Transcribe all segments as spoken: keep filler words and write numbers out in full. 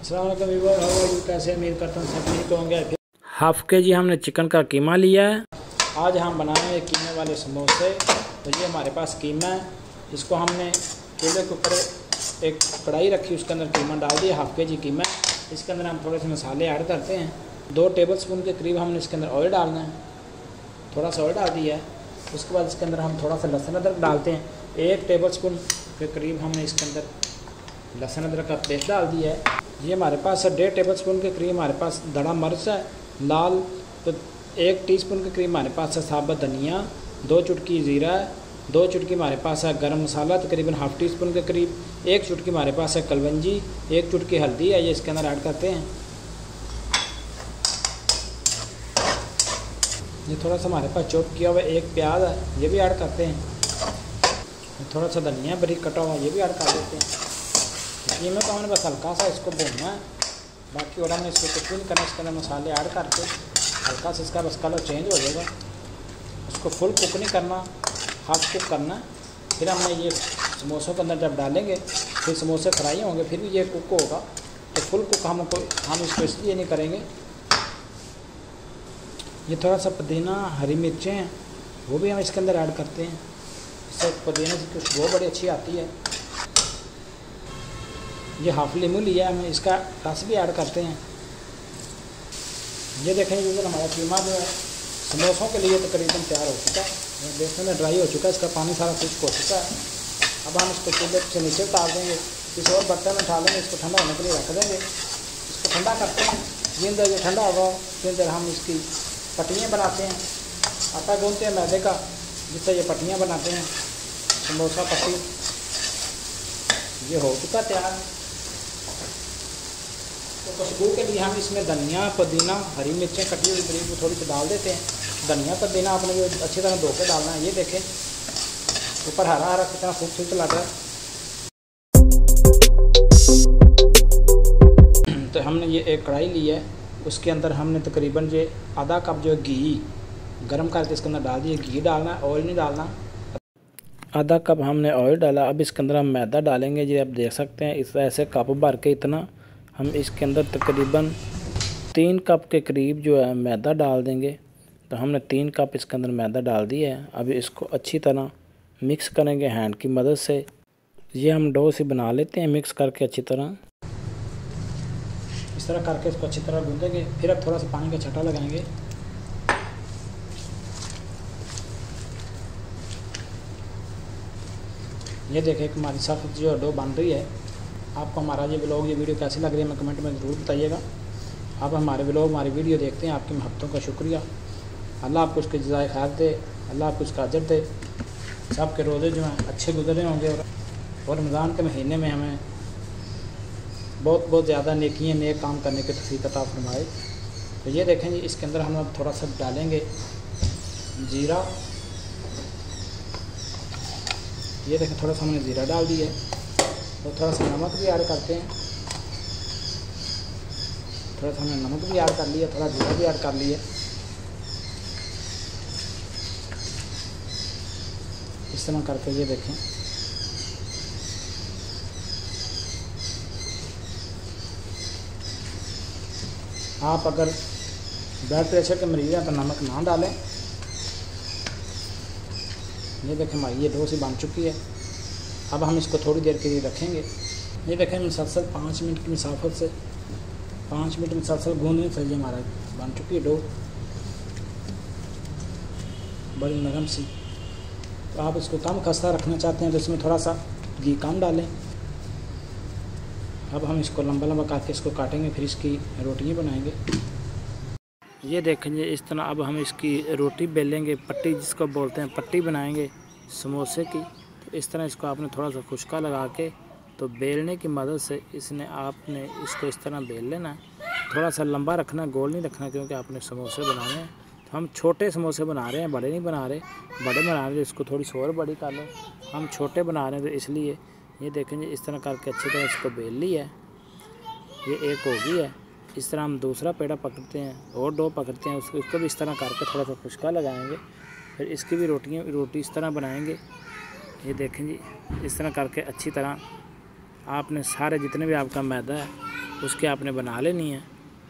अस्सलाम वालेकुम viewer, how are you? कैसे उम्मीद करता हूँ सब ठीक होंगे। हाफ़ के जी हमने चिकन का कीमा लिया है। आज हम बनाएंगे कीमे वाले समोसे। तो ये हमारे पास कीमा है, इसको हमने चूल्हे के ऊपर एक कढ़ाई रखी, उसके अंदर कीमा डाल दिया। हाफ़ के जी कीमा है, इसके अंदर हम थोड़े से मसाले ऐड करते हैं। दो टेबल स्पून के करीब हमने इसके अंदर ऑयल डालना है। थोड़ा सा ऑयल डाल दिया है। उसके बाद इसके अंदर हम थोड़ा सा लहसुन अदरक डालते हैं। एक टेबल स्पून के करीब हमने इसके अंदर लहसुन अदरक का पेस्ट डाल दिया है। ये हमारे पास है डेढ़ टेबल स्पून के करीब हमारे पास दड़ा मिर्च है लाल। तो एक टीस्पून के करीब हमारे पास है साबुत धनिया, दो चुटकी ज़ीरा है, दो चुटकी हमारे पास है गरम मसाला तकरीबन हाफ़ टी स्पून के करीब, एक चुटकी हमारे पास है कलवंजी, एक चुटकी हल्दी है, ये इसके अंदर ऐड करते हैं। ये थोड़ा सा हमारे पास चॉप किया हुआ एक प्याज है, ये भी ऐड करते हैं। थोड़ा सा धनिया बारीक कटा हुआ ये भी ऐड कर देते हैं। कीमे को हमने बस हल्का सा इसको भूनना है, बाकी और हमने इसको कुछ भी नहीं करना। इसके अंदर मसाले ऐड करके हल्का सा इसका बस कलर चेंज हो जाएगा। इसको फुल कुक नहीं करना, हाफ कुक करना है। फिर हमने ये समोसों के अंदर जब डालेंगे फिर समोसे फ्राई होंगे, फिर भी ये कुक होगा। तो फुल कुक हमको हम इसको इसलिए नहीं करेंगे। ये थोड़ा सा पुदीना, हरी मिर्चें हैं, वो भी हम इसके अंदर ऐड करते हैं। इससे पुदीने की खुशबू बड़ी अच्छी आती है। ये हाफ लीमू लिया है, हमें इसका रस भी ऐड करते हैं। ये देखें जो हमारा कीमा जो है समोसों के लिए तकरीबन तैयार हो चुका है। देखने में ड्राई हो चुका है, इसका पानी सारा खुश्क हो चुका है। अब हम इसको चूल्हे से नीचे उतार देंगे, किसी और बर्तन में उठा लेंगे, इसको ठंडा होने के लिए रख देंगे। इसको ठंडा करते हैं। जिन देर ये ठंडा होगा जिन देर हम इसकी पट्टियाँ बनाते हैं। आटा गूंथते हैं मैदे का, जिससे ये पट्टियाँ बनाते हैं समोसा पट्टी। ये हो चुका तैयार। तो खुशबू के लिए हम इसमें धनिया, पुदीना, हरी मिर्चें कटी हुई करीब थोड़ी सी डाल देते हैं। धनिया पुदीना आपने जो अच्छी तरह धो के डालना है। ये देखें ऊपर हरा हरा कितना खूबसूरत लग रहा है। तो हमने ये एक कढ़ाई ली है, उसके अंदर हमने तकरीबन ये आधा कप जो घी गर्म करके इसके अंदर डाल दिए। घी डालना है, ऑयल नहीं डालना। आधा कप हमने ऑयल डाला। अब इसके अंदर हम मैदा डालेंगे। जी आप देख सकते हैं इस ऐसे कप भर के इतना हम इसके अंदर तकरीबन तीन कप के करीब जो है मैदा डाल देंगे। तो हमने तीन कप इसके अंदर मैदा डाल दिया है। अब इसको अच्छी तरह मिक्स करेंगे हैंड की मदद से। ये हम डो से बना लेते हैं मिक्स करके अच्छी तरह। इस तरह करके इसको अच्छी तरह गूंदेंगे। फिर अब थोड़ा सा पानी का छटा लगाएंगे। ये देखें कि हमारी साफ जो डो बन रही है। आपको हमारा ये व्लॉग, ये वीडियो कैसी लग रही है मैं कमेंट में ज़रूर बताइएगा। आप हमारे व्लॉग, हमारी वीडियो देखते हैं, आपकी महबतों का शुक्रिया। अल्लाह आपको उसके जज़ाए खैर दे, अल्लाह आपको उसका अजर दे। सब के रोज़े जो हैं अच्छे गुजरे होंगे और रमज़ान के महीने में हमें बहुत बहुत ज़्यादा नेकियां, नेक काम करने की तौफीक अता फरमाए। तो ये देखें जी इसके अंदर हम अब थोड़ा सा डालेंगे जीरा। ये देखें थोड़ा सा हमने ज़ीरा डाल दिया है। तो थोड़ा सा नमक भी ऐड करते हैं। थोड़ा सा हमने नमक भी ऐड कर लिया, थोड़ा जीरा भी ऐड कर लिया। इस तरह करके ये देखें आप अगर ब्लड प्रेशर के मरीज़ हैं तो नमक ना डालें। ये देखें हमारी ये डो सी बन चुकी है। अब हम इसको थोड़ी देर के लिए रखेंगे। ये देखें मुसलसल पाँच मिनट की मुसाफत से पाँच मिनट मुसलसल गूंदने से ये हमारा बन चुकी है डो, बड़ी नरम सी। तो आप इसको कम खस्ता रखना चाहते हैं तो इसमें थोड़ा सा घी कम डालें। अब हम इसको लंबा लंबा करके इसको काटेंगे, फिर इसकी रोटियाँ बनाएंगे। ये देखेंगे इस तरह अब हम इसकी रोटी बेलेंगे, पट्टी जिसको बोलते हैं, पट्टी बनाएंगे समोसे की। तो इस तरह इसको आपने थोड़ा सा खुशका लगा के तो बेलने की मदद से इसने आपने इसको इस तरह बेल लेना है। थोड़ा सा लंबा रखना, गोल नहीं रखना, क्योंकि आपने समोसे बनाने हैं। तो हम छोटे समोसे बना रहे हैं, बड़े नहीं बना रहे। बड़े बना रहे इसको थोड़ी सी और बड़ी कर लो। हम छोटे बना रहे हैं तो इसलिए ये देखेंगे इस तरह करके अच्छी तरह इसको बेल लिया है। ये एक हो गई है। इस तरह हम दूसरा पेड़ा पकड़ते हैं और डो पकड़ते हैं, उसको इसको भी इस तरह करके थोड़ा सा खुशका लगाएंगे। फिर इसकी भी रोटियाँ रोटी इस तरह बनाएंगे। ये देखें जी इस तरह करके अच्छी तरह आपने सारे जितने भी आपका मैदा है उसके आपने बना लेनी है।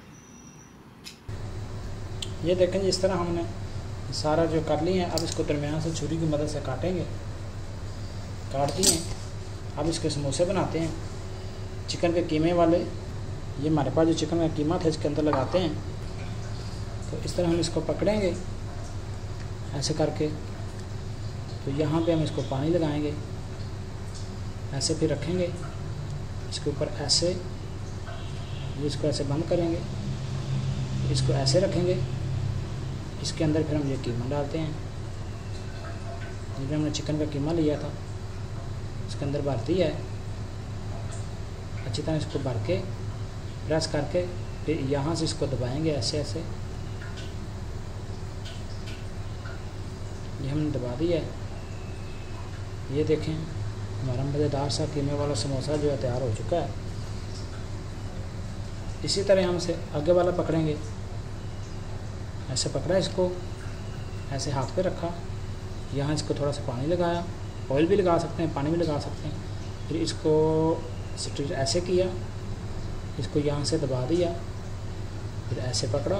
ये देखें जी, इस तरह हमने सारा जो कर लिए हैं। अब इसको दरमियान से छुरी की मदद से काटेंगे। काट दिए। अब इसके समोसे बनाते हैं चिकन के कीमे वाले। ये हमारे पास जो चिकन का कीमा था इसके अंदर लगाते हैं। तो इस तरह हम इसको पकड़ेंगे ऐसे करके। तो यहाँ पे हम इसको पानी लगाएंगे, ऐसे फिर रखेंगे इसके ऊपर ऐसे। इसको ऐसे बंद करेंगे, इसको ऐसे रखेंगे। इसके अंदर फिर हम ये कीमा डालते हैं। जिसमें हमने चिकन का कीमा लिया था इसके अंदर भर दिया है। अच्छी तरह इसको भर के प्रेस करके फिर यहाँ से इसको दबाएंगे ऐसे ऐसे। ये हमने दबा दिया है। ये देखें हमारा मज़ेदार सा कीमे वाला समोसा जो है तैयार हो चुका है। इसी तरह हम से आगे वाला पकड़ेंगे। ऐसे पकड़ा इसको, ऐसे हाथ पे रखा, यहाँ इसको थोड़ा सा पानी लगाया। ऑयल भी लगा सकते हैं, पानी भी लगा सकते हैं। फिर इसको स्ट्रेट ऐसे किया, इसको यहाँ से दबा दिया, फिर ऐसे पकड़ा।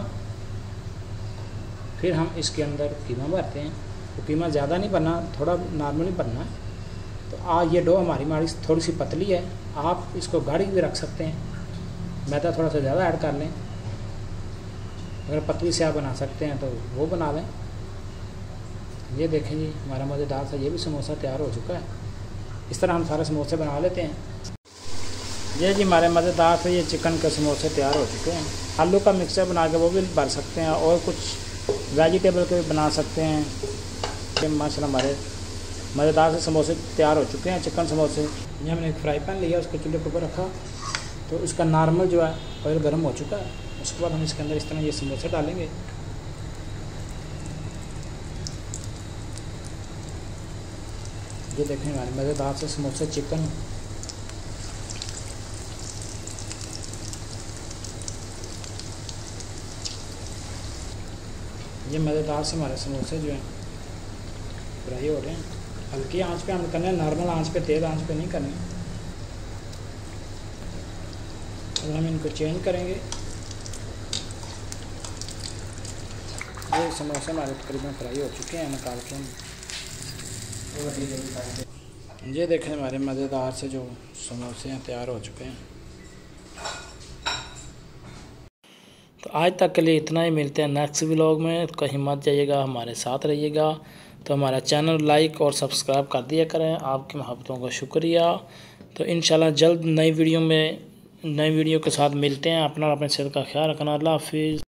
फिर हम इसके अंदर कीमा भरते हैं। तो कीमा ज़्यादा नहीं भरना, थोड़ा नॉर्मली भरना है। तो आज ये डो हमारी हमारी थोड़ी सी पतली है, आप इसको गाढ़ी भी रख सकते हैं। मैदा थोड़ा सा ज़्यादा ऐड कर लें। अगर पतली से आप बना सकते हैं तो वो बना लें। ये देखें जी, हमारा मज़ेदार सा ये भी समोसा तैयार हो चुका है। इस तरह हम सारे समोसे बना लेते हैं। ये जी हमारे मज़ेदार से ये चिकन के समोसे तैयार हो चुके हैं। आलू का मिक्सचर बना के वो भी भर सकते हैं, और कुछ वेजिटेबल के भी बना सकते हैं। माशाल्लाह हमारे मज़ेदार से समोसे तैयार हो चुके हैं, चिकन समोसे। ये हमने एक फ्राई पैन लिया, उसको चूल्हे के ऊपर रखा। तो इसका नॉर्मल जो है ऑयल गर्म हो चुका है। उसके बाद हम इसके अंदर इस तरह ये समोसे डालेंगे। ये देखें हमारे मज़ेदार से समोसे चिकन। ये मज़ेदार से हमारे समोसे जो हैं फ्राई हो रहे हैं। हल्की आंच पे हम करना है, नॉर्मल आंच पे, तेज़ आंच पे नहीं करनी। अब हम इनको चेंज करेंगे। ये समोसे हमारे तकरीबन फ्राई हो चुके हैं, निकाल के हम। ये देखें हमारे मज़ेदार से जो समोसे हैं तैयार हो चुके हैं। तो आज तक के लिए इतना ही। मिलते हैं नेक्स्ट व्लॉग में। कहीं मत जाइएगा, हमारे साथ रहिएगा। तो हमारा चैनल लाइक और सब्सक्राइब कर दिया करें। आपकी मोहब्बतों का शुक्रिया। तो इंशाल्लाह जल्द नई वीडियो में नई वीडियो के साथ मिलते हैं। अपना अपने सेहत का ख्याल रखना। अल्लाह हाफिज़।